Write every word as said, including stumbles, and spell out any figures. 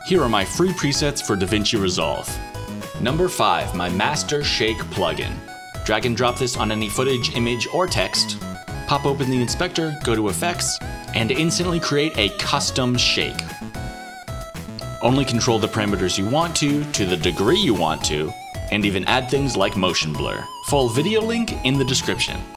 Here are my free presets for DaVinci Resolve. Number five, my Master Shake plugin. Drag and drop this on any footage, image, or text. Pop open the inspector, go to Effects, and instantly create a custom shake. Only control the parameters you want to, to the degree you want to, and even add things like motion blur. Full video link in the description.